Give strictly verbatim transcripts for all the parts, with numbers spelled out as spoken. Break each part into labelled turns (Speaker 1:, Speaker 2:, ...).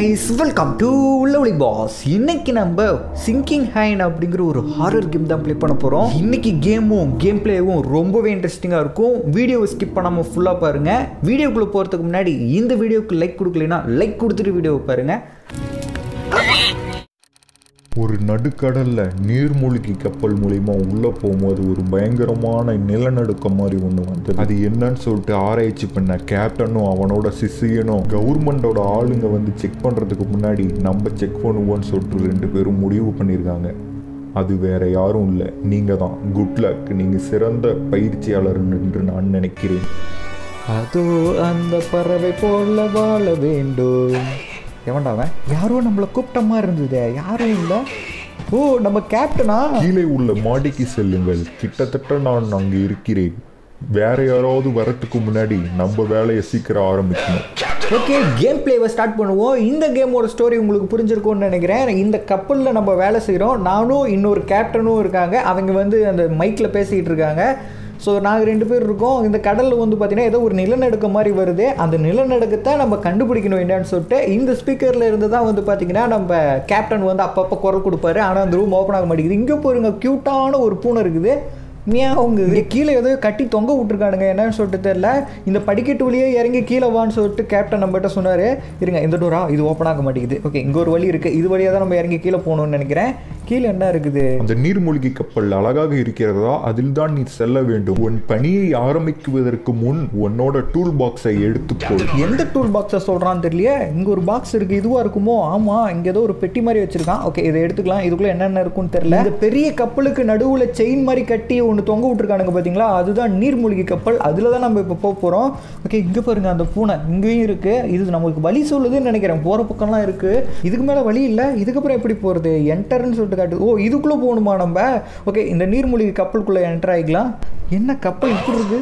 Speaker 1: guys, welcome to Lovely Boss. இன்னைக்கு நம்ம singing ஹைன் அப்படிங்கிற ஒரு ஹாரர் கேம் தான் ப்ளே பண்ண போகிறோம். இன்னைக்கு கேமும் கேம் பிளேவும் ரொம்பவே இன்ட்ரெஸ்டிங்காக இருக்கும். வீடியோவை ஸ்கிப் பண்ணாமல் ஃபுல்லாக பாருங்கள். வீடியோக்குள்ளே போகிறதுக்கு முன்னாடி இந்த வீடியோவுக்கு லைக் கொடுக்கலைன்னா லைக் கொடுத்துட்டு வீடியோவை பாருங்கள்.
Speaker 2: ஒரு நடுக்கடல்ல நீர்மூழ்கி கப்பல் மூலிமா உள்ள போகும்போது ஒரு பயங்கரமான நிலநடுக்கம் மாதிரி ஒன்று வந்தது. அது என்னன்னு சொல்லிட்டு ஆராய்ச்சி பண்ண கேப்டனும் அவனோட சிசியனும் கவர்மெண்டோட ஆளுங்க வந்து செக் பண்றதுக்கு முன்னாடி நம்ம செக் பண்ணுவோம்னு சொல்லிட்டு ரெண்டு பேரும் முடிவு பண்ணியிருக்காங்க. அது வேற யாரும் இல்லை, நீங்க தான். குட் லக், நீங்க சிறந்த பயிற்சியாளர் என்று நான் நினைக்கிறேன்.
Speaker 1: அதோ அந்த பறவை போல வாழ வேண்டும். எவன்டாவன் யாரோ நம்மளை கூப்பிட்ட மாதிரி இருந்தது, யாரும் இல்லை. ஓ, நம்ம கேப்டனா?
Speaker 2: கீழே உள்ள மாடிக்கு செல்லுங்கள், கிட்டத்தட்ட நான் அங்கே இருக்கிறேன். வேற யாராவது வரத்துக்கு முன்னாடி நம்ம வேலையை சீக்கிரம் ஆரம்பிக்கணும்.
Speaker 1: ஓகே, கேம் பிளேவை ஸ்டார்ட் பண்ணுவோம். இந்த கேமோட ஸ்டோரி உங்களுக்கு புரிஞ்சிருக்கும்னு நினைக்கிறேன். இந்த கப்பலில் நம்ம வேலை செய்கிறோம். நானும் இன்னொரு கேப்டனும் இருக்காங்க. அவங்க வந்து அந்த மைக்கில் பேசிக்கிட்டு இருக்காங்க. ஸோ நாங்கள் ரெண்டு பேர் இருக்கோம். இந்த கடலில் வந்து பார்த்திங்கன்னா ஏதோ ஒரு நிலநடுக்கம் மாதிரி வருது. அந்த நிலநடுக்கத்தை நம்ம கண்டுபிடிக்கணும் என்னன்னு சொல்லிட்டு இந்த ஸ்பீக்கரில் இருந்து தான் வந்து பார்த்திங்கன்னா நம்ம கேப்டன் வந்து அப்பப்போ குரல் கொடுப்பாரு. ஆனால் அந்த ரூம் ஓப்பன் ஆக மாட்டேங்குது. இங்கே போயிருங்க, க்யூட்டான ஒரு பூனை இருக்குது. மியாவுங்க கீழே ஏதோ கட்டி தொங்க விட்டுருக்கானுங்க, என்னன்னு சொல்லிட்டு தெரியல. இந்த படிக்கட்டு வழியே இறங்கி கீழே வான்னு சொல்லிட்டு கேப்டன் நம்மகிட்ட சொன்னார். இருங்க, இந்த டோரா இது ஓப்பன் ஆக மாட்டேங்குது. ஓகே, இங்கே ஒரு வழி இருக்குது. இது வழியாக தான் நம்ம இறங்கி கீழே போகணும்னு நினைக்கிறேன். கீழே என்ன இருக்குது?
Speaker 2: அந்த நீர்மூழ்கி கப்பல் அழகாக இருக்கிறதா, அதில் தான் நீ செல்ல வேண்டும். உன் பணியை ஆரம்பிக்குவதற்கு முன் உன்னோட டூல் பாக்ஸை எடுத்துக்கோ.
Speaker 1: எந்த டூல் பாக்ஸை சொல்கிறான்னு தெரியல. இங்கே ஒரு பாக்ஸ் இருக்குது, இதுவாக இருக்குமோ? ஆமாம், இங்கே ஏதோ ஒரு பெட்டி மாதிரி வச்சுருக்கான். ஓகே, இதை எடுத்துக்கலாம். இதுக்குள்ளே என்னென்ன இருக்குன்னு தெரியல. இந்த பெரிய கப்பலுக்கு நடுவில் செயின் மாதிரி கட்டி ஒன்று தொங்க விட்டுருக்கானுங்க பார்த்தீங்களா, அதுதான் நீர்மூழ்கி கப்பல். அதில் தான் நம்ம இப்போ போக போகிறோம். ஓகே, இங்கே பாருங்கள், அந்த பூனை இங்கேயும் இருக்குது. இது நமக்கு வழி சொல்லுதுன்னு நினைக்கிறேன். போகிற பக்கம்லாம் இருக்குது. இதுக்கு மேலே வழி இல்லை. இதுக்கப்புறம் எப்படி போகிறது? என்டர்ன்னு சொல்லிட்டு காட்டு. ஓ, இதுக்குள்ளே போகணுமா நம்ம? ஓகே, இந்த நீர்மூழ்கி கப்பலுக்குள்ளே என்டர் ஆகிக்கலாம். என்ன கப்பல் இப்படி இருக்கு?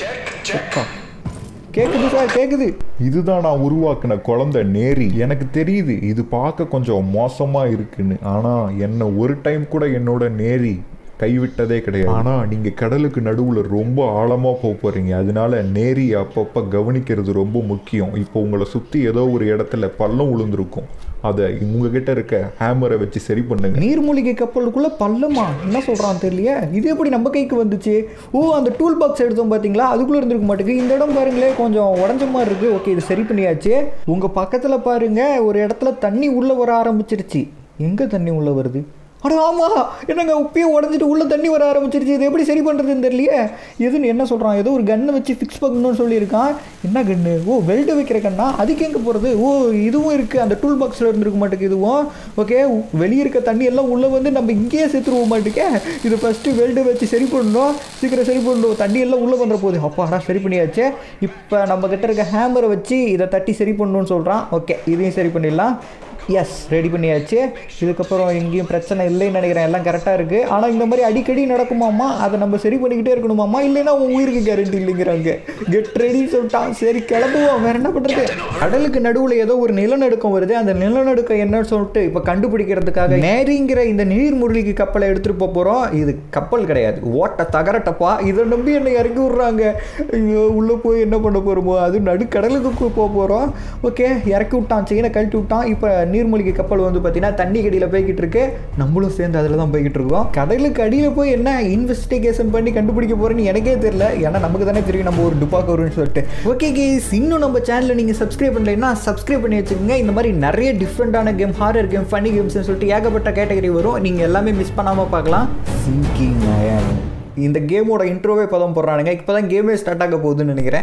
Speaker 1: கேக்குது சார், கேக்குது.
Speaker 2: இதுதான் நான் உருவாக்கின குழந்தை நேரி. எனக்கு தெரியுது இது பார்க்க கொஞ்சம் மோசமா இருக்குன்னு, ஆனா என்ன ஒரு டைம் கூட என்னோட நேரி கைவிட்டதே கிடையாது. ஆனா நீங்க கடலுக்கு நடுவுல ரொம்ப ஆழமா போக போறீங்க, அதனால நேரி அப்பப்ப கவனிக்கிறது ரொம்ப முக்கியம். இப்போ உங்களை சுத்தி ஏதோ ஒரு இடத்துல பள்ளம் விழுந்திருக்கும், அதை உங்ககிட்ட இருக்க ஹேமரை வச்சு சரி பண்ணுங்க.
Speaker 1: நீர்மூழ்கி கப்பலுக்குள்ள பள்ளமா? என்ன சொல்றான் தெரியல. இது எப்படி நம்ம கைக்கு வந்துச்சு? ஓ, அந்த டூல் பாக்ஸ் எடுத்தோம் பாத்தீங்களா, அதுக்குள்ள இருந்திருக்க மாட்டேங்குது. இந்த இடம் பாருங்களேன், கொஞ்சம் உடஞ்ச மாதிரி இருக்கு. ஓகே, இது சரி பண்ணியாச்சு. உங்க பக்கத்துல பாருங்க, ஒரு இடத்துல தண்ணி உள்ள வர ஆரம்பிச்சிருச்சு. எங்க தண்ணி உள்ள வருது? அட ஆமா, என்னங்க உப்பையே உடஞ்சிட்டு உள்ள தண்ணி வர ஆரம்பிச்சிருச்சு. இது எப்படி சரி பண்ணுறதுன்னு தெரியலையே. எதுன்னு என்ன சொல்கிறான்? ஏதோ ஒரு கன்னை வச்சு ஃபிக்ஸ் பண்ணணும்னு சொல்லியிருக்கான். என்ன கன்று? ஓ, வெல்டு வைக்கிற கண்ணா? அதுக்கு எங்கே போகிறது? ஓ, இதுவும் இருக்குது. அந்த டூல் பாக்ஸில் இருந்துருக்க மாட்டேங்குது இதுவும். ஓகே, வெளியே இருக்க தண்ணி எல்லாம் உள்ளே வந்து நம்ம இங்கேயே சேர்த்துருவோம் மாட்டேங்க. இது ஃபஸ்ட்டு வெல்டு வச்சு சரி பண்ணணும். சீக்கிரம் சரி பண்ணணும். தண்ணி எல்லாம் உள்ளே வந்துட போகுது. அப்பா, ஆனால் சரி பண்ணியாச்சு. இப்போ நம்ம கிட்ட இருக்க ஹேமரை வச்சு இதை தட்டி சரி பண்ணணும்னு சொல்கிறான். ஓகே, இதையும் சரி பண்ணிடலாம். எஸ், ரெடி பண்ணியாச்சு. இதுக்கப்புறம் எங்கேயும் பிரச்சனை இல்லைன்னு நினைக்கிறேன். எல்லாம் கரெக்டாக இருக்குது. ஆனால் இந்த மாதிரி அடிக்கடி நடக்குமாம்மா, அதை நம்ம சரி பண்ணிக்கிட்டே இருக்கணுமாம்மா, இல்லைன்னா உன் உயிருக்கு கேரண்டி இல்லைங்கிறாங்க. கெட் ரெடி சொல்லிட்டான். சரி, கிளம்புவோம். வேறு என்ன பண்ணுறது? கடலுக்கு நடுவில் ஏதோ ஒரு நிலநடுக்கம் வருது. அந்த நிலநடுக்கம் என்னன்னு சொல்லிட்டு இப்போ கண்டுபிடிக்கிறதுக்காக நேரிங்கிற இந்த நீர்மூழ்கி கப்பலை எடுத்துகிட்டு போக போகிறோம். இது கப்பல் கிடையாது, ஓட்ட தகரட்டப்பா. இதை நம்பி என்னை இறக்கி விட்றாங்க. ஐயோ, உள்ளே போய் என்ன பண்ண போகிறோமோ, அது நடுக்கடலுக்கு போக போகிறோம். ஓகே, இறக்கி விட்டான், செயினை கழட்டி விட்டான். இப்போ நீர்மூழ்கி கப்பல் வந்து பார்த்தீங்கன்னா தண்ணி கடியில் போய்கிட்டு இருக்கு. நம்மளும் சேர்ந்து அதில் தான் போய்கிட்டு இருக்கோம். கடலுக்கு அடியில் போய் என்ன இன்வெஸ்டிகேஷன் பண்ணி கண்டுபிடிக்க போகிறேன்னு எனக்கே தெரியல. ஏன்னா நமக்கு தானே தெரியும் நம்ம ஒரு டுபாக் வரும்னு சொல்லிட்டு. ஓகே கேஸ், இன்னும் நம்ம சேனலை நீங்கள் சப்ஸ்கிரைப் பண்ணலைன்னா சப்ஸ்கிரைப் பண்ணி வச்சுக்கோங்க. இந்த மாதிரி நிறைய டிஃப்ரெண்டான கேம், ஹாரர் கேம், ஃபன்னி கேம்ஸ்னு சொல்லிட்டு ஏகப்பட்ட கேட்டகரி வரும். நீங்கள் எல்லாமே மிஸ் பண்ணாமல் பார்க்கலாம். சிங்கிங் ஹைன் இந்த கேமோட இன்ட்ரோவே இப்போ தான் போடுறானுங்க. இப்போ தான் கேமே ஸ்டார்ட் ஆக போகுதுன்னு நினைக்கிறேன்.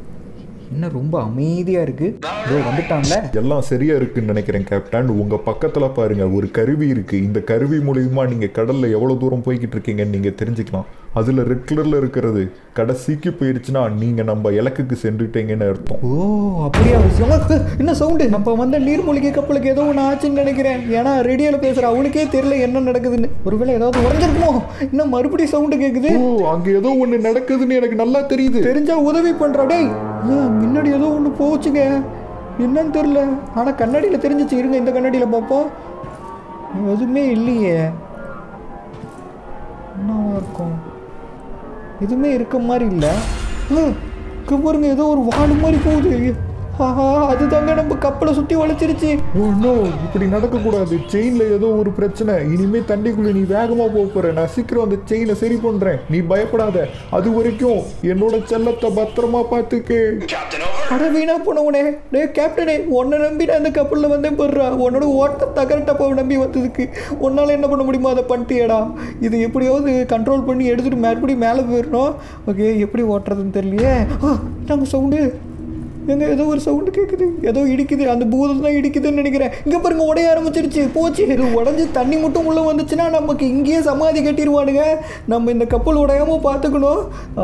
Speaker 1: என்ன ரொம்ப அமைதியாக இருக்குது. இதோ வந்துட்டான்ல.
Speaker 2: எல்லாம் சரியா இருக்குன்னு நினைக்கிறேன் கேப்டன். உங்க பக்கத்துல பாருங்க, ஒரு கருவி இருக்கு. இந்த கருவி மூலியமா நீங்க கடல்ல எவ்வளவு தூரம் போய்கிட்டு இருக்கீங்கன்னு நீங்க தெரிஞ்சுக்கலாம். அதுல ரெட் கலர்ல இருக்கிறது கடைசிக்கு போயிருச்சுன்னா நீங்க நம்ம இலக்குக்கு சென்றுட்டீங்கன்னு அர்த்தம்.
Speaker 1: ஓ, அப்படியா விஷயம்? என்ன சவுண்டு? நம்ம வந்து நீர்மூழ்கி கப்பலுக்கு ஏதோ ஒன்று ஆச்சுன்னு நினைக்கிறேன். ஏன்னா ரேடியோவில் பேசுகிற அவனுக்கே தெரியல என்ன நடக்குதுன்னு. ஒருவேளை ஏதாவது உடஞ்சிருக்குமோ? இன்னும் மறுபடியும் சவுண்டு கேட்குது.
Speaker 2: ஓ, அங்கே ஏதோ ஒன்று நடக்குதுன்னு எனக்கு நல்லா தெரியுது.
Speaker 1: தெரிஞ்சா உதவி பண்ணுறா. டேய், முன்னாடி ஏதோ ஒன்று போச்சுங்க, என்னன்னு தெரியல. ஆனால் கண்ணாடியில் தெரிஞ்சிச்சு. இருங்க, இந்த கண்ணாடியில் பார்ப்போம். எதுவுமே இல்லையே. என்னவா இருக்கும்? எதுவுமே இருக்க மாதிரி இல்லை. பாருங்க, ஏதோ ஒரு வாடு மாதிரி போகுது. ஆஹா அதுதாங்க நம்ம கப்பலை சுற்றி வளைச்சிருச்சு.
Speaker 2: ஒன்றும் இப்படி நடக்கக்கூடாது. செயினில் ஏதோ ஒரு பிரச்சனை. இனிமேல் தண்ணிக்குள்ளே நீ வேகமாக போக போகிற. நான் சீக்கிரம் அந்த செயினை சரி பண்ணுறேன். நீ பயப்படாத. அது வரைக்கும் என்னோட செல்லத்தை பத்திரமா பார்த்துக்கு.
Speaker 1: அட வீணா போனவனே, டே கேப்டனே, உன்னை நம்பி நான் அந்த கப்பலில் வந்தேன் போடுறா. உன்னோட ஓட்ட தகரட்டப்பாவை நம்பி வந்ததுக்கு உன்னால் என்ன பண்ண முடியுமோ அதை பண்ணிட்டியடா. இது எப்படியாவது கண்ட்ரோல் பண்ணி எடுத்துகிட்டு மறுபடியும் மேலே போயிடணும். ஓகே, எப்படி ஓட்டுறதுன்னு தெரியலையே. ஆ நாங்கள் சவுண்டு எங்க ஏதோ ஒரு சவுண்டு கேட்குது. ஏதோ இடிக்குது. அந்த பூதம் தான் இடிக்குதுன்னு நினைக்கிறேன். இங்கே பாருங்க உடைய ஆரம்பிச்சிருச்சு. போச்சு. இது உடஞ்சி தண்ணி மட்டும் உள்ளே வந்துச்சுன்னா நமக்கு இங்கேயே சமாதி கட்டிடுவானுங்க. நம்ம இந்த கப்பல் உடையாமல் பார்த்துக்கணும்.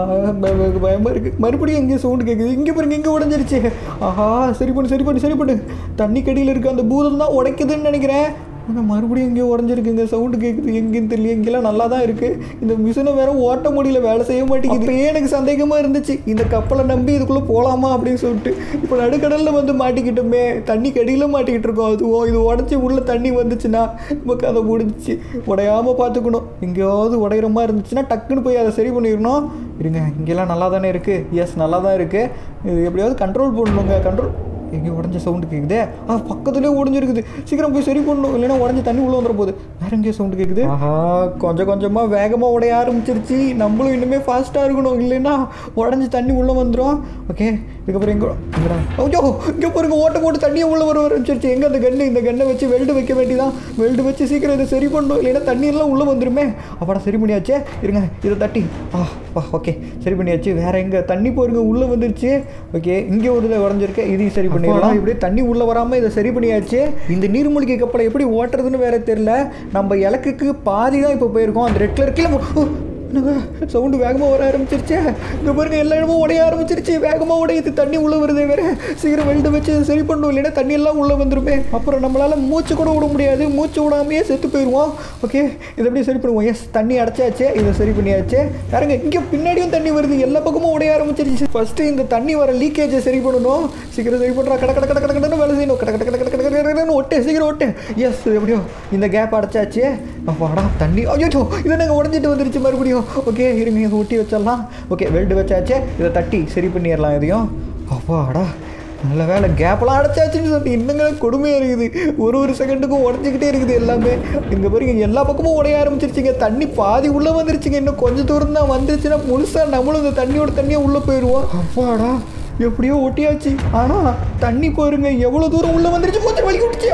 Speaker 1: பயமாக இருக்குது. மறுபடியும் இங்கே சவுண்டு கேட்குது. இங்கே பாருங்க இங்கே உடஞ்சிருச்சு. ஆஹா சரி பண்ணு சரி பண்ணு சரி பண்ணு. தண்ணி கடியில் இருக்க அந்த பூதம் தான் உடைக்குதுன்னு நினைக்கிறேன். ஆனால் மறுபடியும் எங்கேயோ உடஞ்சிருக்குங்க. சவுண்டு கேட்குது. எங்கேன்னு தெரியல. இங்கெல்லாம் நல்லா தான் இருக்குது. இந்த மிஷினை வேறு ஓட்ட முடியல, வேலை செய்ய மாட்டேங்குது. இப்போயே எனக்கு சந்தேகமாக இருந்துச்சு, இந்த கப்பலை நம்பி இதுக்குள்ளே போகலாமா அப்படின்னு சொல்லிட்டு. இப்போ நடுக்கடலில் வந்து மாட்டிக்கிட்டோமே, தண்ணி கடியில் மாட்டிக்கிட்டு இருக்கோம். அதுவோ இது உடச்சி உள்ளே தண்ணி வந்துச்சுன்னா நமக்கு அதை முடிஞ்சிச்சு. உடையாமல் பார்த்துக்கணும். எங்கேயாவது உடையிற மாதிரி இருந்துச்சுன்னா டக்குன்னு போய் அதை சரி பண்ணிடணும். இருங்க, இங்கெல்லாம் நல்லா தானே இருக்குது. எஸ் நல்லா தான் இருக்குது. இது எப்படியாவது கண்ட்ரோல் பண்ணணுங்க. கண்ட்ரோல் எங்கே உடஞ்ச சவுண்டு கேட்குது. ஆ பக்கத்துலேயே உடஞ்சிருக்குது. சீக்கிரம் போய் சரி பண்ணணும், இல்லைன்னா உடஞ்சி தண்ணி உள்ளே வந்துட போகுது. வேற எங்கேயோ சவுண்டு கேட்குது. ஆஹா கொஞ்சம் கொஞ்சமாக வேகமாக உடைய ஆரம்பிச்சிருச்சு. நம்மளும் இன்னுமே ஃபாஸ்ட்டாக இருக்கணும், இல்லைன்னா உடஞ்சி தண்ணி உள்ளே வந்துடும். ஓகே இதுக்கப்புறம் எங்கே இங்கடா ஐயோ இங்கே பாருங்க ஓட்ட போட்டு தண்ணியை உள்ளே வர ஆரம்பிச்சிருச்சு. எங்கே அந்த கன்று? இந்த கண்ணை வச்சு வெல்டு வைக்க வேண்டியதான். வெல்டு வச்சு சீக்கிரம் இதை சரி பண்ணணும், இல்லைன்னா தண்ணியெல்லாம் உள்ளே வந்துடுமே. அப்படா சரி பண்ணியாச்சே. இருங்க இதை தட்டி ஆ வா ஓகே சரி பண்ணியாச்சு. வேறு எங்கே தண்ணி போருங்க உள்ளே வந்துருச்சு. ஓகே இங்கே ஒரு இதை உடஞ்சிருக்கு. இதையும் சரி பண்ணிடலாம். இப்படியே தண்ணி உள்ளே வராமல் இதை சரி பண்ணியாச்சு. இந்த நீர்மூழ்கி கப்பலை எப்படி ஓட்டுறதுன்னு வேற தெரியல. நம்ம இலக்குக்கு பாதி தான் இப்போ போயிருக்கோம். அந்த ரெட் கலர் கீழே சவுண்டு வேகமாக வர ஆரம்பிச்சிருச்சு. இங்கே பாருங்க எல்லா இடமும் உடைய ஆரம்பிச்சிருச்சு. வேகமாக உடையுது. தண்ணி உள்ளே வருது. வேறு சீக்கிரம் வெல்டு வச்சு சரி பண்ணணும், இல்லைன்னா தண்ணி எல்லாம் உள்ளே வந்துருமே. அப்புறம் நம்மளால் மூச்சு கூட விட முடியாது. மூச்சு விடாமையே செத்து போயிடுவோம். ஓகே இதை எப்படி சரி பண்ணுவோம்? எஸ் தண்ணி அடைச்சாச்சு. இதை சரி பண்ணியாச்சு. பாருங்க இங்கே பின்னாடியும் தண்ணி வருது. எல்லா பக்கமும் உடைய ஆரம்பிச்சிருச்சு. ஃபஸ்ட்டு இந்த தண்ணி வர லீக்கேஜை சரி பண்ணணும். சீக்கிரம் சரி பண்ணுறா. கட கட கட கட கடன்னு வேலை செய்யணும். கட கட கட கட கட கடன்னு ஒட்டு சீக்கிரம் ஒட்டு. எஸ் எப்படியோ இந்த கேப் அடைச்சாச்சு. அப்பாடா தண்ணி ஐயோ இதை நாங்கள் உடஞ்சிட்டு வந்துருச்சு மறுபடியும். ஓகே இருங்க இதை ஒட்டி வச்சிடலாம். ஓகே வெல்டு வச்சாச்சு. இதை தட்டி சரி பண்ணிடலாம் இதையும். அப்பாடா நல்ல வேலை கேப்பெல்லாம் அடைச்சாச்சுன்னு சொல்லி இன்னுங்க கொடுமையாக இருக்குது. ஒரு ஒரு செகண்டுக்கும் உடஞ்சிக்கிட்டே இருக்குது எல்லாமே. இங்கே பாருங்க எல்லா பக்கமும் உடைய ஆரம்பிச்சிருச்சிங்க. தண்ணி பாதி உள்ளே வந்துருச்சுங்க. இன்னும் கொஞ்சம் தூரம் தான் வந்துருச்சுன்னா முழுசாக நம்மளும் இந்த தண்ணியோட தண்ணியாக உள்ளே போயிடுவோம். அப்பாடா எப்படியோ ஒட்டியாச்சு. ஆனால் தண்ணி போயிருங்க எவ்வளோ தூரம் உள்ளே வந்துருச்சு. கொஞ்சம் வலி விட்டுச்சு.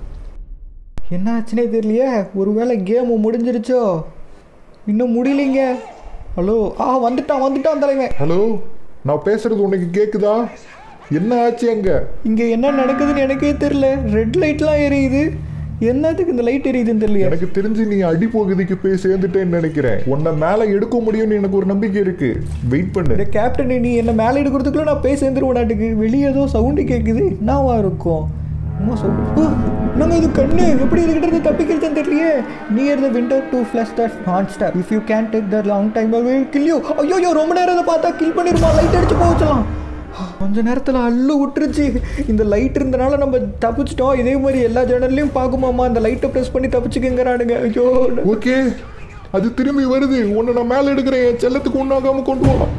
Speaker 1: என்ன ஆச்சுன்னே தெரியலையே. ஒரு வேளை கேமு முடிஞ்சிருச்சோ? இன்னும் முடியலைங்க. ஹலோ ஆ வந்துட்டான் வந்துட்டான் தலைவன்.
Speaker 2: ஹலோ நான் பேசுறது உனக்கு கேட்குதா? என்ன ஆச்சு அங்கே?
Speaker 1: இங்கே என்ன நடக்குதுன்னு எனக்கே தெரியல. ரெட் லைட்லாம் எரியுது. என்னத்துக்கு இந்த லைட் எரியுதுன்னு தெரியல.
Speaker 2: எனக்கு தெரிஞ்சு நீ அடி பகுதிக்கு போய் சேர்ந்துட்டேன்னு நினைக்கிறேன். உன்னை மேலே எடுக்க முடியும்னு எனக்கு ஒரு நம்பிக்கை இருக்கு. வெயிட் பண்ணு.
Speaker 1: கேப்டன் நீ என்ன மேலே எடுக்கிறதுக்குள்ள நான் போய் சேர்ந்துருவேன். நாட்டுக்கு வெளியே ஏதோ சவுண்டு கேட்குது. என்னவா இருக்கும்? அம்மா சவுண்டு நாங்கள் இது கண்ணு எப்படி இதுக்கிட்ட இருந்து தப்பிக்கிறதுன்னு தெரியலையே. Near the winter to flush the nonstop if you can take the long time I will kill you. ஐயோ ரொம்ப நேரம் அதை பார்த்தா கில் பண்ணிருமா. லைட் அடிச்சு போச்சலாம். கொஞ்ச நேரத்தில் அள்ளு விட்டுருச்சு. இந்த லைட் இருந்தனால நம்ம தப்பிச்சிட்டோம். இதே மாதிரி எல்லா ஜன்னல்லையும் பார்க்குமாம்மா. அந்த லைட்டை ப்ரெஸ் பண்ணி தப்பிச்சுக்கங்கிறானுங்க. ஐயோ
Speaker 2: ஓகே அது திரும்பி வருது. உன்னை நான் மேலே எடுக்கிறேன். என் செல்லத்துக்கு ஒன்றாகாமல் கொண்டு வா.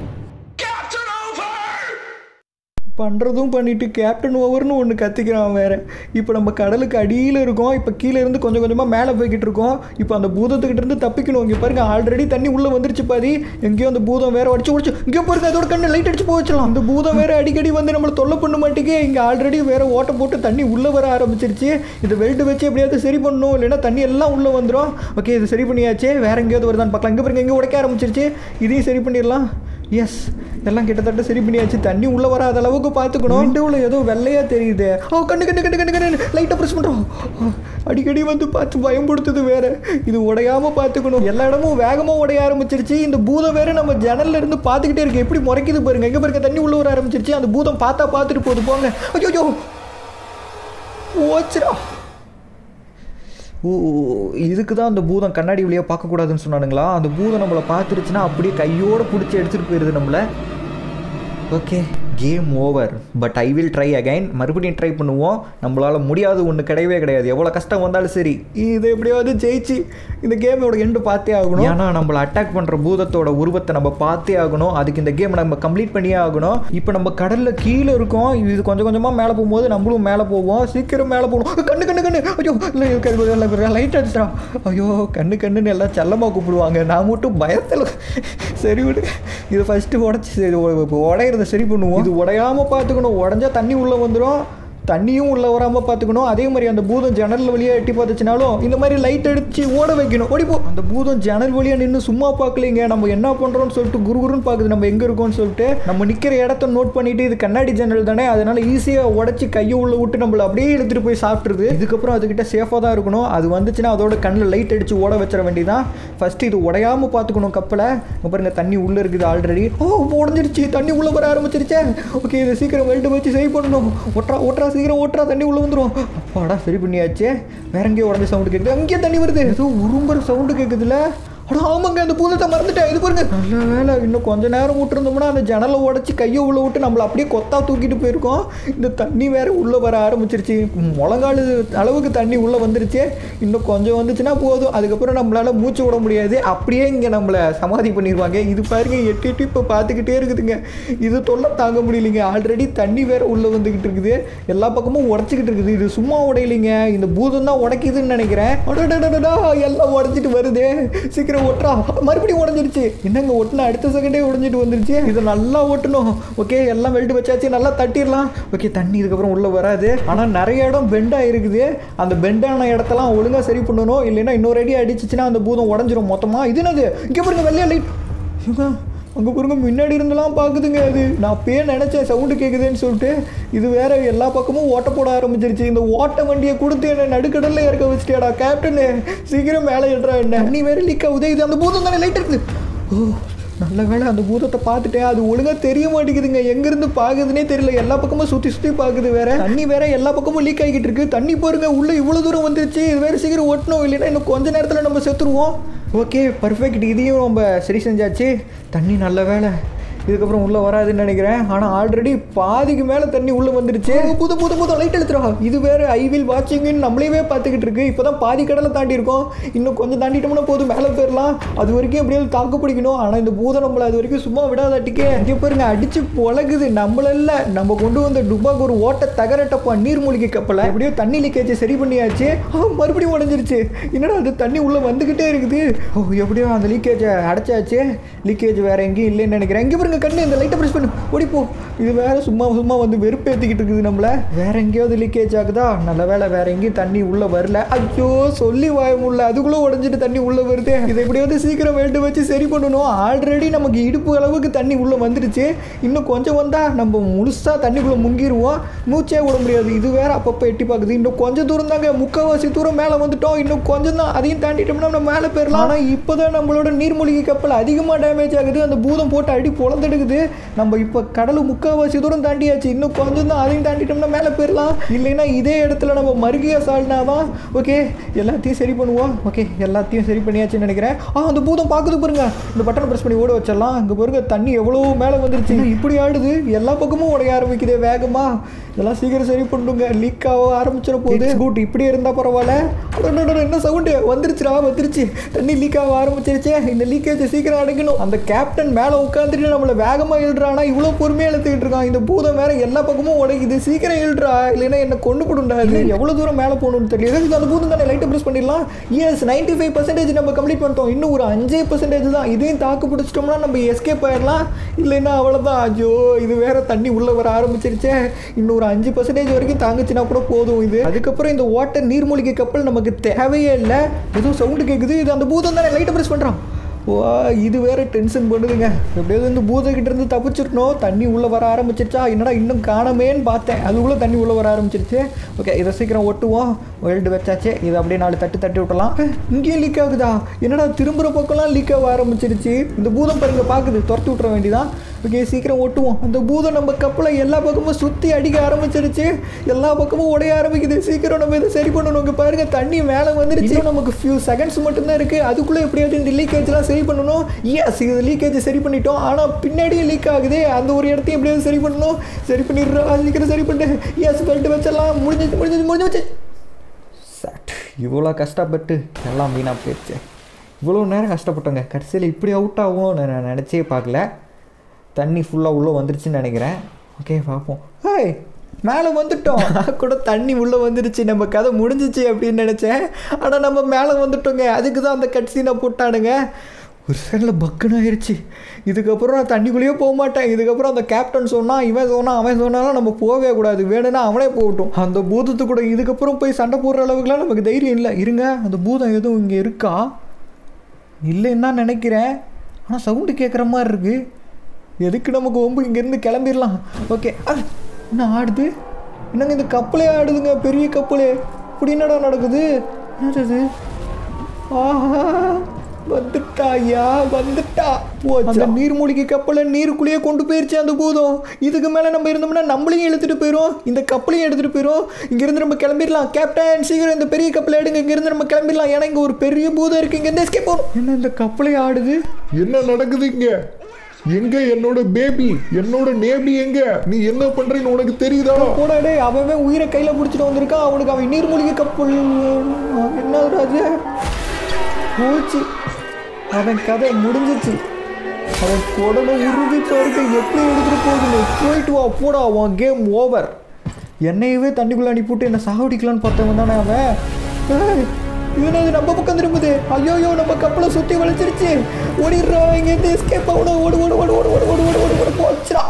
Speaker 1: பண்ணுறதும் பண்ணிவிட்டு கேப்டன் ஓவர்னு ஒன்று கற்றுக்கிறான் வேறு. இப்போ நம்ம கடலுக்கு அடியில் இருக்கோம். இப்போ கீழே இருந்து கொஞ்சம் கொஞ்சமாக மேலே போய்கிட்டு இருக்கோம். இப்போ அந்த பூதத்துக்கிட்ட இருந்து தப்பிக்கணும். இங்கே பாருங்க ஆல்ரெடி தண்ணி உள்ளே வந்துருச்சு பாதி. எங்கேயோ அந்த பூதம் வேறு அடிச்சு ஓடிச்சு. இங்கே பாருங்க அதோட கண்ணு லைட் அடிச்சு போச்சலாம். அந்த பூதம் வேறு அடிக்கடி வந்து நம்மளை தொல்லை பண்ண மாட்டேங்க. இங்கே ஆல்ரெடி வேறு ஓட்ட போட்டு தண்ணி உள்ளே வர ஆரம்பிச்சிருச்சு. இதை வெல்டு வச்சு எப்படியாவது சரி பண்ணணும், இல்லைன்னா தண்ணி எல்லாம் உள்ளே வந்துடும். ஓகே இது சரி பண்ணியாச்சு. வேறு எங்கேயாவது வருதான்னு பார்க்கலாம். இங்கே பாருங்க எங்கே உடைக்க ஆரம்பிச்சிருச்சு. இதையும் சரி பண்ணிடலாம். எஸ் எல்லாம் கிட்டத்தட்ட சரி பண்ணியாச்சு. தண்ணி உள்ளே வராத அளவுக்கு பார்த்துக்கணும். விண்டோவில் ஏதோ வெள்ளையாக தெரியுது. ஓ கண்ணு கண்ணு கண்ணு கண்ணு கண்ணு லைட்டாக ப்ரெஸ் பண்ணுறோம். அடிக்கடி வந்து பார்த்து பயன்படுத்துது வேறு. இது உடையாமல் பார்த்துக்கணும். எல்லா இடமும் வேகமாக உடைய ஆரம்பிச்சிருச்சு. இந்த பூதம் வேறு நம்ம ஜன்னலில் இருந்து பார்த்துக்கிட்டே இருக்கு. எப்படி முறைக்குது பாருங்க. எங்கே பாருங்க தண்ணி உள்ளே வர ஆரம்பிச்சிருச்சு. அந்த பூதம் பார்த்தா பார்த்துட்டு போகுது. போங்க. ஐயோ ஓச்சுரா. ஓ இதுக்கு தான் அந்த பூதம் கண்ணாடி வழியாக பார்க்கக்கூடாதுன்னு சொன்னானுங்களா? அந்த பூதம் நம்மளை பார்த்துருச்சுன்னா அப்படியே கையோடு பிடிச்சி எடுத்துகிட்டு போயிடுது நம்மளை. Okay game over. But I will try again. மறுபடியும் ட்ரை பண்ணுவோம். நம்மளால் முடியாது ஒன்று கிடையவே கிடையாது. எவ்வளோ கஷ்டம் வந்தாலும் சரி இதை எப்படியாவது ஜெயிச்சு இந்த கேமோட எண்டு பார்த்தே ஆகணும். ஏன்னா நம்மளை அட்டாக் பண்ணுற பூதத்தோட உருவத்தை நம்ம பார்த்தே ஆகணும். அதுக்கு இந்த கேம் நம்ம கம்ப்ளீட் பண்ணியே ஆகணும். இப்போ நம்ம கடலில் கீழே இருக்கோம். இது கொஞ்சம் கொஞ்சமாக மேலே போகும்போது நம்மளும் மேலே போவோம். சீக்கிரம் மேலே போகணும். கண்ணு கண்ணு கண்ணு ஐயோ இல்லை லைட் அடிச்சிட்டா. ஐயோ கண்ணு கண்ணுன்னு எல்லாம் செல்லமாக கூப்பிடுவாங்க. நான் மட்டும் பயத்தில் சரி விடு. இது ஃபஸ்ட்டு உடச்சி சரி உடையிறத சரி பண்ணுவோம். இது உடையாமல் பார்த்துக்கணும். உடஞ்சா தண்ணி உள்ளே வந்துடும். தண்ணியும் உள்ளே வராமல் பார்த்துக்கணும். அதே மாதிரி அந்த பூதம் ஜன்னல் வழியாக எட்டி பார்த்துச்சுனாலும் இந்த மாதிரி லைட் அடித்து ஓட வைக்கணும். ஓடிப்போ. அந்த பூதம் ஜன்னல் வழியாக நின்று சும்மா பார்க்கலைங்க. நம்ம என்ன பண்ணுறோம்னு சொல்லிட்டு குருகுருன்னு பார்க்குது நம்ம எங்கே இருக்கோம்னு சொல்லிட்டு. நம்ம நிற்கிற இடத்த நோட் பண்ணிவிட்டு இது கண்ணாடி ஜன்னல் தானே, அதனால் ஈஸியாக உடச்சி கையை உள்ளே விட்டு நம்மளை அப்படியே எடுத்துகிட்டு போய் சாப்பிட்ருது. இதுக்கப்புறம் அதுக்கிட்ட சேஃபாக தான் இருக்கணும். அது வந்துச்சுன்னா அதோட கண்ணில் லைட் அடித்து ஓட வச்சிட வேண்டியதான். ஃபஸ்ட்டு இது உடையாமல் பார்த்துக்கணும் கப்பலை. பாருங்கள் தண்ணி உள்ளே இருக்குது ஆல்ரெடி. ஓ உடஞ்சிருச்சு. தண்ணி உள்ளே வர ஆரம்பிச்சிருச்சே. ஓகே இதை சீக்கிரம் வெல்ட்டு வச்சு சரி பண்ணணும். ஒட்ரா ஒட்ரா சீக்கிரம் ஓட்டுறா தண்ணி உள்ள வந்துடும். அப்பாடா சரி பண்ணியாச்சு. வேற எங்கேயோ உடஞ்ச சவுண்டு கேட்குது. அங்கேயே தண்ணி வருது. ஏதோ உரும்புற சவுண்டு கேட்குதுல்ல. அடா ஆமாங்க அந்த பூதத்தை மறந்துட்டேன். இது பாருங்க நல்ல வேலை. இன்னும் கொஞ்ச நேரம் விட்டுருந்தோம்னா அந்த ஜன்னலை உடச்சி கையை உள்ளே விட்டு நம்மளை அப்படியே கொத்தா தூக்கிட்டு போயிருக்கோம். இந்த தண்ணி வேற உள்ளே வர ஆரம்பிச்சிருச்சு. முழங்காலு அளவுக்கு தண்ணி உள்ளே வந்துருச்சு. இன்னும் கொஞ்சம் வந்துச்சுன்னா போதும். அதுக்கப்புறம் நம்மளால மூச்சு விட முடியாது. அப்படியே இங்கே நம்மளை சமாதி பண்ணிடுவாங்க. இது பாருங்க எட்டு எட்டு இப்போ பார்த்துக்கிட்டே இருக்குதுங்க. இது தொல்லை தாங்க முடியலைங்க. ஆல்ரெடி தண்ணி வேற உள்ளே வந்துக்கிட்டு இருக்குது. எல்லா பக்கமும் உடச்சிக்கிட்டு இருக்குது. இது சும்மா உடையலைங்க. இந்த பூதம் தான் உடைக்குதுன்னு நினைக்கிறேன். அடடடடா எல்லாம் உடச்சிட்டு வருது. சீக்கிரம் ஒட்டுறா. மறுபடியும் உடஞ்சிருச்சு. என்னங்க ஒட்டினா அடுத்த செகண்டே உடஞ்சிட்டு வந்துருச்சு. இதை நல்லா ஒட்டணும். ஓகே எல்லாம் வெல்ட் வச்சாச்சு. நல்லா தட்டிடலாம். ஓகே தண்ணி இதுக்கப்புறம் உள்ளே வராது. ஆனால் நிறைய இடம் பெண்டாக இருக்குது. அந்த பெண்டான இடத்தெல்லாம் ஒழுங்காக சரி பண்ணணும். இல்லைன்னா இன்னொரு அடி அடிச்சிச்சுன்னா அந்த பூதம் உடஞ்சிரும் மொத்தமாக. இது என்னது இங்கே பாருங்க வெள்ளையா லைட். அங்கே பாருங்க முன்னாடி இருந்தெல்லாம் பார்க்குதுங்க. அது நான் அப்பயே நினச்சேன் சவுண்டு கேட்குதுன்னு சொல்லிட்டு. இது வேற எல்லா பக்கமும் ஓட்ட போட ஆரம்பிச்சிருச்சு. இந்த ஓட்ட வண்டியை கொடுத்து என்ன நடுக்கடலில் இறக்க வச்சுட்டியாடா கேப்டனு. சீக்கிரம் மேலே ஏற்றா. என்ன நீ வேற லீக் ஆகுது. இது அந்த பூதம் தானே லைட் இருக்குது. ஓ நல்ல வேலை அந்த பூதத்தை பார்த்துட்டேன். அது ஒழுங்காக தெரிய மாட்டேங்குதுங்க. எங்கேருந்து பார்க்குதுன்னே தெரியல. எல்லா பக்கமும் சுற்றி சுற்றி பார்க்குது. வேற தண்ணி வேற எல்லா பக்கமும் லீக் ஆகிக்கிட்டு இருக்கு. தண்ணி பாருங்க உள்ளே இவ்வளோ தூரம் வந்துருச்சு. இது வேறு சீக்கிரம் ஒட்டணும். இல்லைன்னா இன்னும் கொஞ்ச நேரத்தில் நம்ம செத்துருவோம். Okay perfect. இதையும் நம்ம சரி செஞ்சாச்சு. தண்ணி நல்ல வேலை இதுக்கப்புறம் உள்ளே வராதுன்னு நினைக்கிறேன். ஆனால் ஆல்ரெடி பாதிக்கு மேலே தண்ணி உள்ளே வந்துருச்சு. புது புது புது லைட் எடுத்துருவா. இது வேறு ஐ வில் வாட்சிங்னு நம்மளே பார்த்துக்கிட்டு இருக்கு. இப்போ தான் பாதி கடலை தாண்டி இருக்கோம். இன்னும் கொஞ்சம் தாண்டிட்டோம்னா போதும் மேலே போயிடலாம். அது வரைக்கும் எப்படியாவது தாக்கு பிடிக்கணும். ஆனால் இந்த பூதம் நம்மளை அது வரைக்கும் சும்மா விடாதாட்டிக்கே. இங்கே பாருங்க அடிச்சு பழகுது. நம்மள நம்ம கொண்டு வந்த டுபாக்கு ஒரு ஓட்ட தகரட்டப்பா நீர்மூழ்கி கப்பலை எப்படியோ தண்ணி லீக்கேஜ் சரி பண்ணியாச்சு. மறுபடியும் உடஞ்சிருச்சு. என்னடா அது தண்ணி உள்ளே வந்துக்கிட்டே இருக்குது. ஓ எப்படியோ அந்த லீக்கேஜை அடைச்சாச்சு. லீக்கேஜ் வேறு எங்கேயும் இல்லைன்னு நினைக்கிறேன். இங்கே கண்ணு இந்த லைட்டை ப்ரெஸ் பண்ணு ஓடிப்போ. இது வேற சும்மா சும்மா வந்து வெறுப்பேற்றிக்கிட்டு இருக்குது நம்மளை. வேற எங்கேயாவது லீக்கேஜ் ஆகுதா? நல்ல வேலை வேற எங்கேயும் தண்ணி உள்ள வரல. ஐயோ சொல்லி வாய முடியல. அதுக்குள்ளே உடஞ்சிட்டு தண்ணி உள்ள வருது. இதை எப்படியாவது சீக்கிரம் வெல்ட் வச்சு சரி பண்ணணும். ஆல்ரெடி நமக்கு இடுப்பு அளவுக்கு தண்ணி உள்ள வந்துருச்சு. இன்னும் கொஞ்சம் வந்தா நம்ம முழுசா தண்ணிக்குள்ள முங்கிடுவோம். மூச்சே விட முடியாது. இது வேற அப்பப்போ எட்டி பார்க்குது. இன்னும் கொஞ்சம் தூரம் தாங்க. முக்கால்வாசி தூரம் மேலே வந்துட்டோம். இன்னும் கொஞ்சம் தான். அதையும் தாண்டிட்டோம்னா நம்ம மேலே போயிடலாம். ஆனால் இப்போதான் நம்மளோட நீர்மூழ்கி கப்பல் அதிகமாக டேமேஜ் ஆகுது. அந்த பூதம் போட்டு அடி பொழந்து எடுக்குது. நம்ம இப்போ கடல் முக்கால்வாசி தூரம் தாண்டியாச்சு. இன்னும் கொஞ்சம் தான். அதையும் தாண்டிட்டோம்னா மேலே போயிடலாம். இல்லைன்னா இதே இடத்துல நம்ம மறுகிய சால்னாதான். ஓகே எல்லாத்தையும் சரி பண்ணுவோம். ஓகே எல்லாத்தையும் சரி பண்ணியாச்சுன்னு நினைக்கிறேன். ஆ அந்த பூதம் பார்க்குது பாருங்க. இந்த பட்டனை ப்ரெஸ் பண்ணி ஓட வச்சிடலாம். அங்கே பாருங்க தண்ணி எவ்வளோ மேலே வந்துருச்சு. இப்படி ஆடுது. எல்லா பக்கமும் உடைய ஆரம்பிக்குது வேகமா. இதெல்லாம் சீக்கிரம் சரி பண்ணுங்க. லீக் ஆக ஆரம்பிச்சிட போகுது. குட் இப்படி இருந்தால் பரவாயில்ல. என்ன சவுண்டு வந்துருச்சுடா வந்துருச்சு. தண்ணி லீக் ஆக ஆரம்பிச்சிருச்சு. இந்த லீக்கேஜை சீக்கிரம் அடைக்கணும். அந்த கேப்டன் மேலே உட்காந்துட்டு நம்மளை வேகமாக எழுதுறானா இவ்வளோ பொறுமையாக எழுத்துக்கிட்டு இருக்கான். இந்த பூதம் வேற எல்லா பக்கமும் உடைக்குது. சீக்கிரம் எழுதுறா இல்லைன்னா என்ன கொண்டு கொடுண்டா. எவ்வளோ தூரம் மேலே போகணும்னு தெரியல. அந்த பூதம் தானே லைட்டை ப்ரெஸ் பண்ணிடலாம். எஸ் நைன்டி ஃபைவ் பர்சன்டேஜ் நம்ம கம்ப்ளீட் பண்ணிட்டோம். இன்னும் ஒரு அஞ்சே பர்சன்டேஜ் தான். இதையும் தாக்கு பிடிச்சிட்டோம்னா நம்ம எஸ்கேப் ஆயிடலாம். இல்லைன்னா அவ்வளோதான். ஐயோ இது வேற தண்ணி உள்ளே வர ஆரம்பிச்சிருச்சே. இன்னும் ஒரு அஞ்சு பர்சன்டேஜ் வரைக்கும் தாங்குச்சுன்னா கூட போதும். இது அதுக்கப்புறம் இந்த வாட்டர் நீர்மூழ்கி கப்பல் நமக்கு தேவையே இல்லை. ஏதோ சவுண்டு கேட்குது. இது அந்த பூதம் தானே லைட்டை ப்ரெஸ் பண்ணுறான். வா இது வேறு டென்ஷன் பண்ணுதுங்க. எப்படியாவது இந்த பூதக்கிட்ட இருந்து தப்பிச்சிடணும். தண்ணி உள்ளே வர ஆரம்பிச்சிருச்சா. என்னடா இன்னும் காணமேன்னு பார்த்தேன். அதுக்குள்ளே தண்ணி உள்ளே வர ஆரம்பிச்சிருச்சு. ஓகே இதை சீக்கிரம் ஒட்டுவோம். வெல்டு வச்சாச்சு. இதை அப்படியே நாலு தட்டு தட்டி விட்டலாம். இங்கேயும் லீக் ஆகுதா? என்னடா திரும்புகிற பக்கம்லாம் லீக் ஆக ஆரம்பிச்சிருச்சு. இந்த பூதம் பாருங்க பார்க்குது. துரத்தி விட்டுற வேண்டியதான். ஓகே சீக்கிரம் ஒட்டுவோம். அந்த பூதம் நம்ம கப்பலை எல்லா பக்கமும் சுற்றி அடிக்க ஆரம்பிச்சிருச்சு. எல்லா பக்கமும் உடைய ஆரம்பிக்குது. சீக்கிரம் நம்ம இதை சரி பண்ணணும். இங்கே பாருங்க தண்ணி மேலே வந்துருச்சு. நமக்கு ஃபியூ செகண்ட்ஸ் மட்டும்தான் இருக்குது. அதுக்குள்ளே எப்படியாவது இந்த லீக்கேஜ்லாம் சரி பண்ணணும். எஸ் இது லீக்கேஜ் சரி பண்ணிட்டோம். ஆனால் பின்னாடியே லீக் ஆகுது. அந்த ஒரு இடத்தையும் எப்படியாவது சரி பண்ணணும். சரி பண்ணிடுறோம். சீக்கிரம் சரி பண்ணிட்டு எஸ் பெல்ட் வச்சிடலாம். முடிஞ்சு முடிஞ்சு முடிஞ்சு வச்சு சட் இவ்வளோ கஷ்டப்பட்டு எல்லாம் வீணாக போயிடுச்சு. இவ்வளோ நேரம் கஷ்டப்பட்டோங்க, கடைசியில் இப்படி அவுட் ஆகும் நான் நினச்சே பார்க்கல. தண்ணி ஃபுல்லாக உள்ளே வந்துருச்சுன்னு நினைக்கிறேன். ஓகே பார்ப்போம். ஹேய் மேலே வந்துட்டோம். கூட தண்ணி உள்ளே வந்துடுச்சு, நம்ம கதை முடிஞ்சிச்சு அப்படின்னு நினச்சேன். ஆனால் நம்ம மேலே வந்துட்டோங்க. அதுக்கு தான் அந்த கட்சீனை போட்டானுங்க. ஒரு சைடில் பக்குன்னு ஆயிடுச்சு. இதுக்கப்புறம் நான் தண்ணிக்குள்ளேயே போக மாட்டேன். இதுக்கப்புறம் அந்த கேப்டன் சொன்னால் இவன் சொன்னால் அவன் சொன்னாலும் நம்ம போகவே கூடாது, வேணும்னா அவனே போகட்டும். அந்த பூதத்து கூட இதுக்கப்புறம் போய் சண்டை போடுற அளவுக்குலாம் நமக்கு தைரியம் இல்லை. இருங்க, அந்த பூதம் எதுவும் இங்கே இருக்கா? இல்லைன்னா நினைக்கிறேன். ஆனால் சவுண்டு கேட்குற மாதிரி இருக்குது. எதுக்கு நமக்கு ஒம்பு, இங்கேருந்து கிளம்பிடலாம். ஓகே. என்ன ஆடுது? என்னங்க இந்த கப்பலே ஆடுதுங்க, பெரிய கப்பலே. இப்படி என்னடா நடக்குது? என்னது? ஆஹா வந்துட்டா ஐயா, வந்துட்டா. அந்த நீர்மூழ்கி கப்பலை நீருக்குள்ளேயே கொண்டு போயிருச்சு அந்த பூதம். இதுக்கு மேலே நம்ம இருந்தோம்னா நம்மளையும் இழுத்துட்டு போயிடும், இந்த கப்பலையும் எடுத்துகிட்டு போயிடும். இங்கேருந்து நம்ம கிளம்பிடலாம். கேப்டன் சீக்கிரம் இந்த பெரிய கப்பலை எடுங்க, இங்கேருந்து நம்ம கிளம்பிடலாம். ஏன்னா இங்கே ஒரு பெரிய பூதம் இருக்குது, இங்கேருந்து எஸ்கேப் போகணும். என்ன இந்த கப்பலே ஆடுது?
Speaker 2: என்ன நடக்குது இங்க? எங்க என்னோட பேபி, என்னோட நேபி எங்க? நீ என்ன பண்றீன்னு உனக்கு தெரியுதா?
Speaker 1: கூட டே அவன் உயிரை கையில் பிடிச்சிட்டு வந்திருக்கான். அவனுக்கு அவன் நீர்மூழ்கி கப்பல் என்ன அது போச்சு. அவன் கதை முடிஞ்சிச்சு. அவன் உடனே உருவி போயிட்டு எப்படி எடுத்துகிட்டு போகுது. போயிட்டு வா போடா, அவன் கேம் ஓவர். என்னையவே தண்ணிக்குள்ளே அனுப்பிவிட்டு என்னை சாவடிக்கலான்னு பார்த்தவன் தானே அவன். இவனது நம்ம பக்கம் திரும்புது. ஐயோயோ நம்ம கப்பலை சுற்றி வளைச்சிருச்சு. ஓடிடுறோம், இங்கேருந்து எஸ்கேப் ஆகணும். ஓடு ஓடு ஓடு ஓடு ஓடு ஓடு ஓடு ஓடு ஓடு போச்சுடா.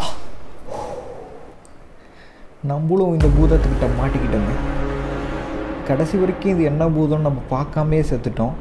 Speaker 1: நம்மளும் இந்த பூதத்துக்கிட்ட மாட்டிக்கிட்டோங்க. கடைசி வரைக்கும் இது என்ன பூதம்னு நம்ம பார்க்காமே செத்துட்டோம்.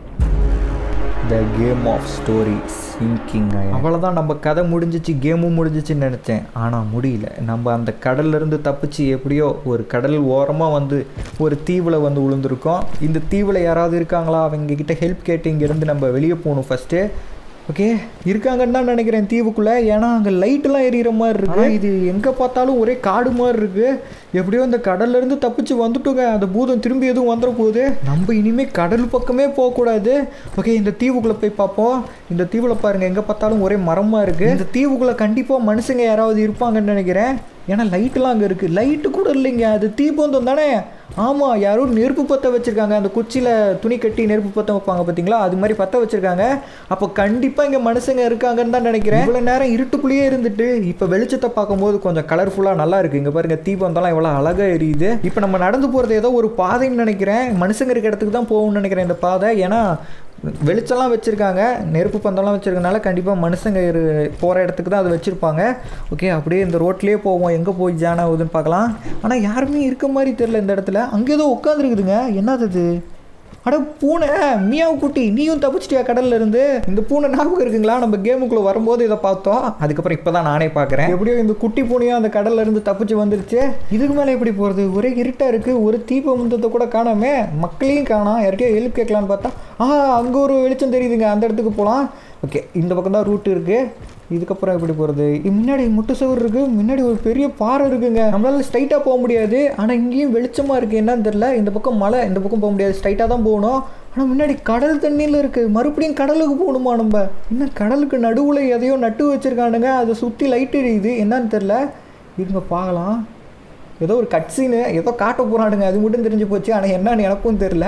Speaker 1: The game of story singing. அவ்வளோதான், நம்ம கதை முடிஞ்சிச்சு, கேமும் முடிஞ்சிச்சுன்னு நினச்சேன். ஆனால் முடியல. நம்ம அந்த கடல்லேருந்து தப்பிச்சு எப்படியோ ஒரு கடல் ஓரமாக வந்து ஒரு தீவில் வந்து விழுந்திருக்கோம். இந்த தீவில் யாராவது இருக்காங்களா, அவங்கக்கிட்ட ஹெல்ப் கேட்டு இங்கேருந்து நம்ம வெளியே போகணும் ஃபஸ்ட்டு. ஓகே இருக்காங்கன்னு தான் நினைக்கிறேன் தீவுக்குள்ளே. ஏன்னா அங்கே லைட்டெல்லாம் எரியிற மாதிரி இருக்குது. இது எங்கே பார்த்தாலும் ஒரே காடு மாதிரி இருக்குது. எப்படியோ இந்த கடல்லேருந்து தப்பிச்சு வந்துட்டோங்க. அந்த பூதம் திரும்பி எதுவும் வந்துட போகுது. நம்ம இனிமேல் கடல் பக்கமே போகக்கூடாது. ஓகே இந்த தீவுக்குள்ளே போய் பார்ப்போம். இந்த தீவில் பாருங்கள், எங்கே பார்த்தாலும் ஒரே மரமாக இருக்குது. இந்த தீவுக்குள்ளே கண்டிப்பாக மனுஷங்க யாராவது இருப்பாங்கன்னு நினைக்கிறேன். ஏன்னா லைட்டெலாம் அங்கே இருக்குது. லைட்டு கூட இல்லைங்க, அது தீபந்தம் தானே. ஆமாம், யாரோ நெருப்பு பற்ற வச்சுருக்காங்க. அந்த குச்சியில் துணி கட்டி நெருப்பு பற்ற வைப்பாங்க பார்த்தீங்களா, அது மாதிரி பற்ற வச்சுருக்காங்க. அப்போ கண்டிப்பாக இங்கே மனுஷங்க இருக்காங்கன்னு தான் நினைக்கிறேன். இவ்வளோ நேரம் இருட்டுக்குள்ளேயே இருந்துட்டு இப்போ வெளிச்சத்தை பார்க்கும்போது கொஞ்சம் கலர்ஃபுல்லாக நல்லா இருக்குது. இங்கே பாருங்கள் தீபந்தம்லாம் எவ்வளோ அழகாக எரியுது. இப்போ நம்ம நடந்து போகிறது ஏதோ ஒரு பாதைன்னு நினைக்கிறேன். மனுஷங்க இருக்க இடத்துக்கு தான் போகணும்னு நினைக்கிறேன் இந்த பாதை. ஏன்னா வெளிச்சம்லாம் வச்சுருக்காங்க, நெருப்பு பந்தம்லாம் வச்சுருக்கனால கண்டிப்பாக மனுஷங்க போகிற இடத்துக்கு தான் அதை வச்சுருப்பாங்க. ஓகே அப்படியே இந்த ரோட்லேயே போவோம். எங்கே போய் ஜான் ஆகுதுன்னு பார்க்கலாம். ஆனால் யாருமே இருக்க மாதிரி தெரில இந்த இடத்துல. அங்கே ஏதோ உட்காந்துருக்குதுங்க. என்னது அது? அட பூனை, மியாவு குட்டி, நீயும் தப்பிச்சிட்டியா கடல்ல இருந்து? இந்த பூனை ஞாபகம் இருக்குங்களா? நம்ம கேமுக்குள்ளே வரும்போது இதை பார்த்தோம். அதுக்கப்புறம் இப்போ தான் நானே பார்க்குறேன். எப்படியோ இந்த குட்டி பூனையும் அந்த கடல்ல இருந்து தப்பிச்சு வந்துருச்சு. இதுக்கு மேலே எப்படி போகிறது? ஒரே இருட்டாக இருக்குது. ஒரு தீபமுந்தத்தை கூட காணாமே, மக்களையும் காணோம். யாருக்கே ஹெல்ப் கேட்கலான்னு பார்த்தா ஆ அங்கே ஒரு வெளிச்சம் தெரியுதுங்க, அந்த இடத்துக்கு போகலாம். ஓகே இந்த பக்கம் தான் ரூட் இருக்குது. இதுக்கப்புறம் எப்படி போகிறது? முன்னாடி முட்டு சவர் இருக்குது, முன்னாடி ஒரு பெரிய பாறை இருக்குங்க. நம்மளால ஸ்ட்ரைட்டாக போக முடியாது. ஆனால் இங்கேயும் வெளிச்சமாக இருக்குது, என்னன்னு தெரில. இந்த பக்கம் மலை, இந்த பக்கம் போக முடியாது, ஸ்ட்ரைட்டாக தான் போகணும். ஆனால் முன்னாடி கடல் தண்ணியில் இருக்குது. மறுபடியும் கடலுக்கு போகணுமா நம்ம? இன்னும் கடலுக்கு நடுவில் எதையோ நட்டு வச்சுருக்கானுங்க, அதை சுற்றி லைட் எரியுது, என்னன்னு தெரில. இருங்க பார்க்கலாம். ஏதோ ஒரு கட்சீனு ஏதோ காட்ட போகிறானுங்க, அது மட்டும் தெரிஞ்சு போச்சு. ஆனால் என்னன்னு எனக்கும் தெரில.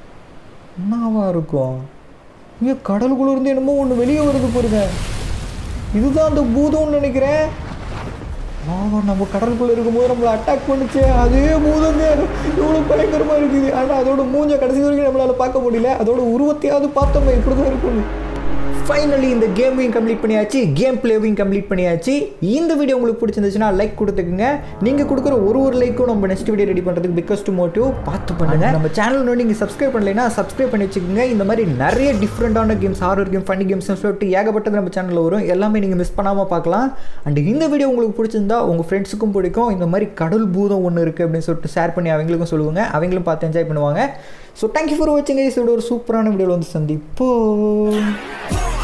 Speaker 1: என்னவா இருக்கும்? இங்கே கடலுக்குள்ளே இருந்து என்னமோ ஒன்று வெளியே வருது பாருங்க. இதுதான் அந்த பூதம்னு நினைக்கிறேன். ஆ நம்ம கடலுக்குள்ளே இருக்கும்போது நம்மளை அட்டாக் பண்ணிச்சு அதே பூதங்க. எவ்வளோ பயங்கரமாக இருக்குது. ஆனால் அதோட மூஞ்ச கடைசி வரைக்கும் நம்மளால் பார்க்க முடியல. அதோட உருவத்தையாவது பார்த்தோம் இப்படி தான் இருக்கும்னு. ஃபைனலி இந்த கேமையும் கம்ப்ளீட் பண்ணியாச்சு, கேம் பிளேவையும் கம்ப்ளீட் பண்ணியாச்சு. இந்த வீடியோ உங்களுக்கு பிடிச்சிருந்துச்சுன்னா லைக் கொடுத்துக்குங்க. நீங்கள் கொடுக்குற ஒரு ஒரு லைக்கும் நம்ம நெக்ஸ்ட் வீடியோ ரெடி பண்ணுறதுக்கு பிக்கஸ்ட் மோட்டிவ். பார்த்து பண்ணுங்கள். நம்ம சேனல் நீங்கள் சப்ஸ்கிரைப் பண்ணலைன்னா சப்ஸ்கிரைப் பண்ணி வச்சுக்கோங்க. இந்த மாதிரி நிறைய டிஃப்ரெண்டான கேம்ஸ், ஹாரர் கேம், ஃபன்னி கேம்ஸ்னு சொல்லிட்டு ஏகப்பட்டது நம்ம சேனலில் வரும். எல்லாமே நீங்கள் மிஸ் பண்ணாமல் பார்க்கலாம். அண்ட் இந்த வீடியோ உங்களுக்கு பிடிச்சிருந்தா உங்கள் ஃப்ரெண்ட்ஸுக்கும் பிடிக்கும். இந்த மாதிரி கடல் பூதம் ஒன்று இருக்குது அப்படின்னு சொல்லிட்டு ஷேர் பண்ணி அவங்களுக்கும் சொல்லுவாங்க. அவங்களும் பார்த்து என்ஜாய் பண்ணுவாங்க. ஸோ தேங்க்யூ ஃபார் வாட்சிங். இதோட ஒரு சூப்பரான வீடியோவில் வந்து சந்திப்போம்.